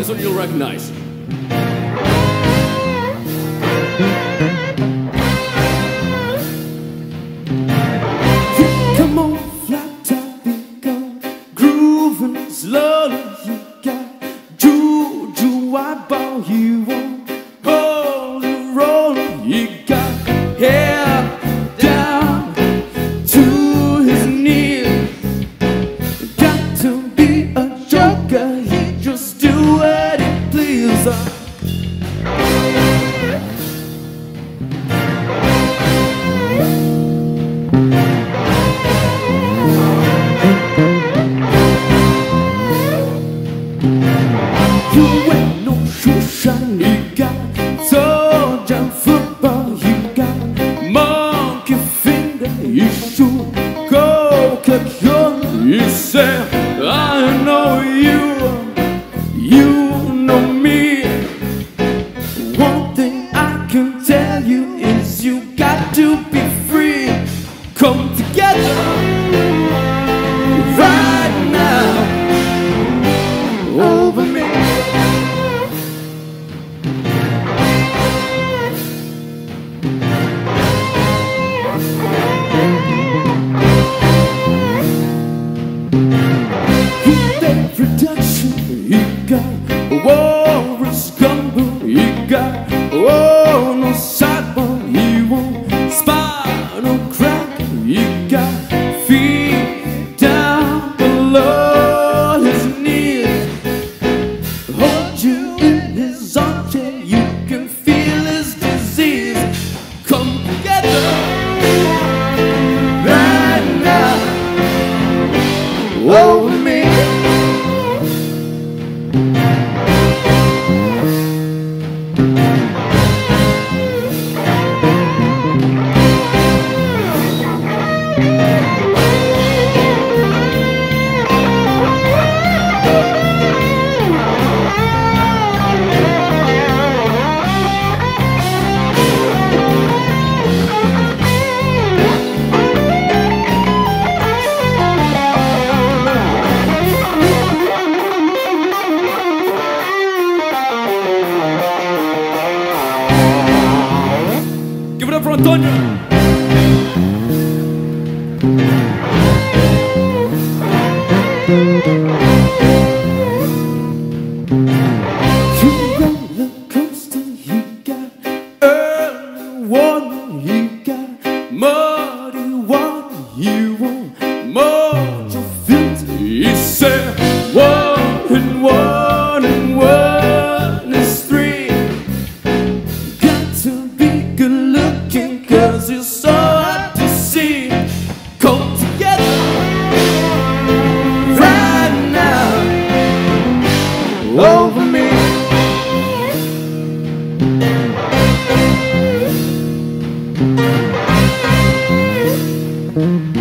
This one you'll recognize. Come on, flat top, you go grooving slowly. You got juju, eyeball, you want holy roller. You got hair down to his knees. Got to be a joker, he just do what he pleases. You ain't no shoe shine, you got Togeather football, you got monkey finger, you shoot Coca-Cola. You say, I know you know me. One thing I can tell you is you got to be free. Come together right now over me. Production, you got Warren's gumbo, you got no sideball, you want spinal crack, you got feet down below his knees. Hold you in his armchair, you can feel his disease. Come together right now over me. Give it up for Antonio. Roller coaster, you got early warning, you got muddy water, you want mojo filter. You say 1 and 1 and 1 is 3. Got to be good looking, 'cause you're so hard to see. Come together right now over me.